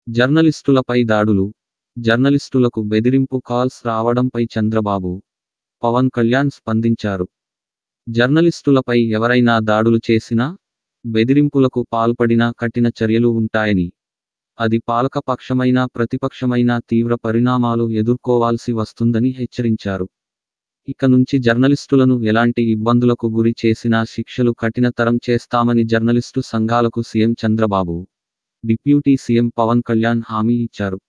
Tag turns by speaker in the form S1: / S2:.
S1: జర్నలిస్టులపై దాడులు, జర్నలిస్టులకు బెదిరింపు కాల్స్ రావడంపై చంద్రబాబు, పవన్ కళ్యాణ్ స్పందించారు. జర్నలిస్టులపై ఎవరైనా దాడులు చేసినా, బెదిరింపులకు పాల్పడినా కఠిన చర్యలు ఉంటాయని, అది పాలకపక్షమైనా ప్రతిపక్షమైనా తీవ్ర పరిణామాలు ఎదుర్కోవాల్సి వస్తుందని హెచ్చరించారు. ఇక నుంచి జర్నలిస్టులను ఎలాంటి ఇబ్బందులకు గురి చేసినా శిక్షలు కఠినతరం చేస్తామని జర్నలిస్టు సంఘాలకు CM Chandrababu, deputy CM Pawan Kalyan హామీ ఇచ్చారు.